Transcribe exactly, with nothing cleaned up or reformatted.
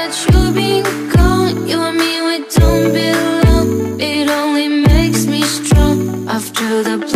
that you've been gone. You and me, we don't belong. It only makes me strong after the